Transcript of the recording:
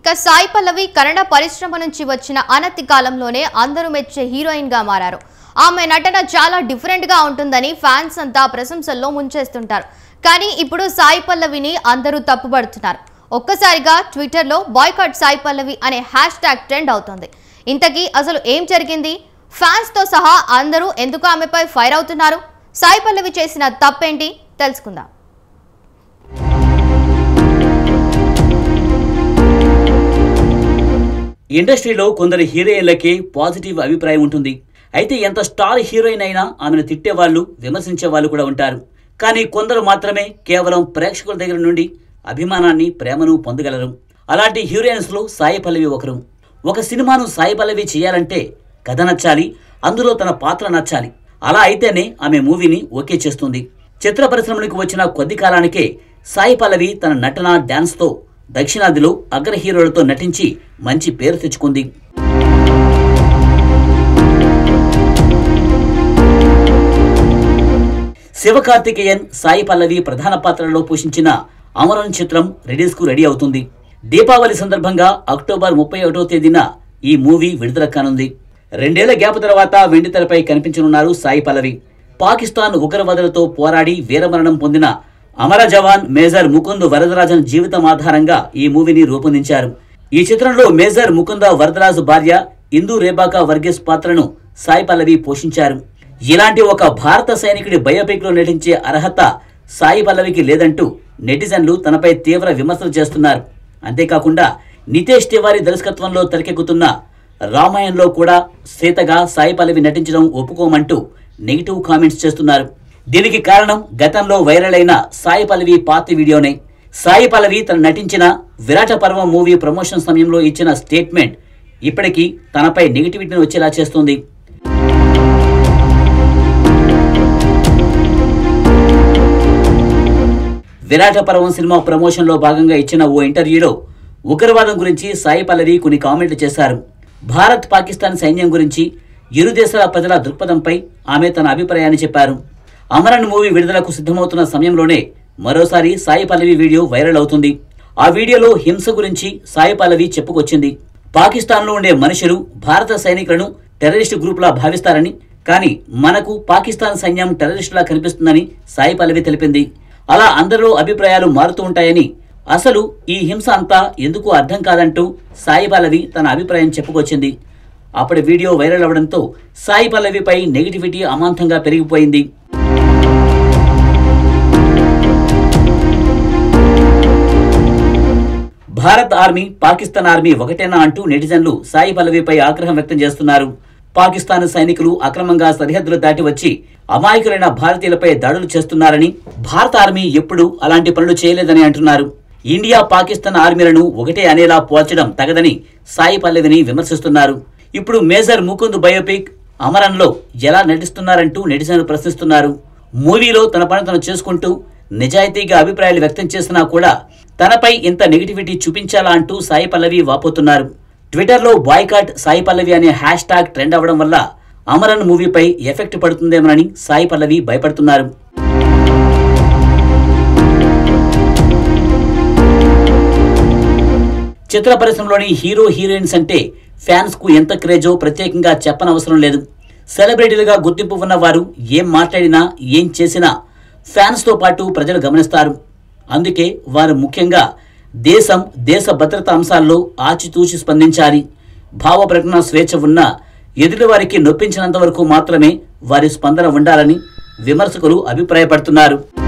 ఇక సాయి పల్లవి కన్నడ పరిశ్రమ నుంచి వచ్చిన అనతి కాలంలోనే అందరూ మెచ్చే హీరోయిన్ గా మారారు. ఆమె నటన చాలా డిఫరెంట్ గా ఉంటుందని ఫ్యాన్స్ అంతా ప్రశంసల్లో ముంచేస్తుంటారు. కానీ ఇప్పుడు సాయి పల్లవిని అందరూ తప్పుపడుతున్నారు. ఒక్కసారిగా ట్విట్టర్లో బాయ్కాట్ సాయి పల్లవి అనే హ్యాష్‌ట్యాగ్ ట్రెండ్ అవుతోంది. ఇంతకీ అసలు ఏం జరిగింది? ఫ్యాన్స్ తో సహా అందరూ ఎందుకు ఆమెపై ఫైర్ అవుతున్నారు? సాయి పల్లవి చేసిన తప్పేంటి తెలుసుకుందాం. ఇండస్ట్రీలో కొందరు హీరోయిన్లకి పాజిటివ్ అభిప్రాయం ఉంటుంది. అయితే ఎంత స్టార్ హీరోయిన్ అయినా ఆమెను తిట్టేవాళ్ళు, విమర్శించే వాళ్ళు కూడా ఉంటారు. కానీ కొందరు మాత్రమే కేవలం ప్రేక్షకుల దగ్గర నుండి అభిమానాన్ని, ప్రేమను పొందగలరు. అలాంటి హీరోయిన్స్ లో సాయి పల్లవి ఒకరు. ఒక సినిమాను సాయి పల్లవి చేయాలంటే కథ నచ్చాలి, అందులో తన పాత్ర నచ్చాలి. అలా అయితేనే ఆమె మూవీని ఓకే చేస్తుంది. చిత్ర పరిశ్రమలకు వచ్చిన కొద్ది కాలానికే సాయి పల్లవి తన నటన, డాన్స్ తో దక్షిణాదిలో అగ్ర హీరోలతో నటించి మంచి పేరు తెచ్చుకుంది. శివకార్తికేయన్, సాయి పల్లవి ప్రధాన పాత్రలో పోషించిన అమరన్ చిత్రం రిలీజ్ కు రెడీ అవుతుంది. దీపావళి సందర్భంగా అక్టోబర్ 31వ తేదీన ఈ మూవీ విడుదల కానుంది. 2 ఏళ్ల గ్యాప్ తర్వాత వెండితెరపై కనిపించనున్నారు సాయి పల్లవి. పాకిస్తాన్ ఉగ్రవాదులతో పోరాడి వీరమరణం పొందిన అమర జవాన్ మేజర్ ముకుంద్ వరదరాజన్ జీవితం ఆధారంగా ఈ మూవీని రూపొందించారు. ఈ చిత్రంలో మేజర్ ముకుంద వరదరాజు భార్య ఇందు రేబాకా వర్గీస్ పాత్రను సాయి పల్లవి పోషించారు. ఇలాంటి ఒక భారత సైనికుడి బయోపిక్ లో నటించే అర్హత సాయి పల్లవికి లేదంటూ నెటిజన్లు తనపై తీవ్ర విమర్శలు చేస్తున్నారు. అంతేకాకుండా నితేష్ తివారీ దర్శకత్వంలో తెరకెక్కుతున్న రామాయణంలో కూడా సీతగా సాయి పల్లవి నటించడం ఒప్పుకోమంటూ నెగిటివ్ కామెంట్స్ చేస్తున్నారు. దీనికి కారణం గతంలో వైరల్ అయిన సాయి పల్లవి పాత వీడియోనే. సాయి పల్లవి తను నటించిన విరాట పర్వం మూవీ ప్రమోషన్ సమయంలో ఇచ్చిన స్టేట్మెంట్ ఇప్పటికీ తనపై నెగిటివిటీని వచ్చేలా చేస్తుంది. విరాట పర్వం సినిమా ప్రమోషన్ లో భాగంగా ఇచ్చిన ఓ ఇంటర్వ్యూలో ఉగ్రవాదం గురించి సాయి పల్లవి కొన్ని కామెంట్లు చేశారు. భారత్, పాకిస్తాన్ సైన్యం గురించి, ఇరు దేశాల ప్రజల దృక్పథంపై ఆమె తన అభిప్రాయాన్ని చెప్పారు. అమరన్ మూవీ విడుదలకు సిద్ధమవుతున్న సమయంలోనే మరోసారి సాయి పల్లవి వీడియో వైరల్ అవుతుంది. ఆ వీడియోలో హింస గురించి సాయి పల్లవి చెప్పుకొచ్చింది. పాకిస్తాన్లో ఉండే మనుషులు భారత సైనికులను టెర్రరిస్టు గ్రూపులా భావిస్తారని, కానీ మనకు పాకిస్తాన్ సైన్యం టెర్రరిస్టులా కనిపిస్తుందని సాయి పల్లవి తెలిపింది. అలా అందరిలో అభిప్రాయాలు మారుతూ ఉంటాయని, అసలు ఈ హింస అంతా ఎందుకు అర్థం కాదంటూ సాయి పల్లవి తన అభిప్రాయం చెప్పుకొచ్చింది. అప్పటి వీడియో వైరల్ అవడంతో సాయి పల్లవిపై నెగిటివిటీ అమాంతంగా పెరిగిపోయింది. భారత్ ఆర్మీ, పాకిస్తాన్ ఆర్మీ ఒకటేనా అంటూ నెటిజన్లు సాయి పల్లవిపై ఆగ్రహం వ్యక్తం చేస్తున్నారు. పాకిస్తాన్ సైనికులు అక్రమంగా సరిహద్దులు దాటి వచ్చి అమాయకులైన భారతీయులపై దాడులు చేస్తున్నారని, భారత ఆర్మీ ఎప్పుడూ అలాంటి పనులు చేయలేదని అంటున్నారు. ఇండియా, పాకిస్తాన్ ఆర్మీలను ఒకటే అనేలా పోల్చడం తగదని సాయి పల్లవిని విమర్శిస్తున్నారు. ఇప్పుడు మేజర్ ముకుంద్ బయోపిక్ అమరన్లో ఎలా నటిస్తున్నారంటూ నెటిజన్లు ప్రశ్నిస్తున్నారు. మూవీలో తన పని తను చేసుకుంటూ నిజాయితీగా అభిప్రాయాలు వ్యక్తం చేసినా కూడా తనపై ఇంత నెగిటివిటీ చూపించాలా అంటూ సాయి పల్లవి వాపోతున్నారు. ట్విట్టర్లో బాయ్కాట్ సాయి పల్లవి అనే హ్యాష్‌ట్యాగ్ ట్రెండ్ అవ్వడం వల్ల అమరన్ మూవీపై ఎఫెక్ట్ పడుతుందేమోనని సాయి పల్లవి భయపడుతున్నారు. చిత్ర పరిశ్రమలోని హీరో, హీరోయిన్స్ అంటే ఫ్యాన్స్ కు ఎంత క్రేజో ప్రత్యేకంగా చెప్పనవసరం లేదు. సెలబ్రిటీలుగా గుర్తింపు ఉన్న వారు ఏం మాట్లాడినా, ఏం చేసినా ఫ్యాన్స్ తో పాటు ప్రజలు గమనిస్తారు. అందుకే వారు ముఖ్యంగా దేశం, దేశ భద్రతా అంశాల్లో ఆచితూచి స్పందించాలి. భావ ప్రకటన స్వేచ్ఛ ఉన్నా ఎదుటి వారికి నొప్పించినంత వరకు మాత్రమే వారి స్పందన ఉండాలని విమర్శకులు అభిప్రాయపడుతున్నారు.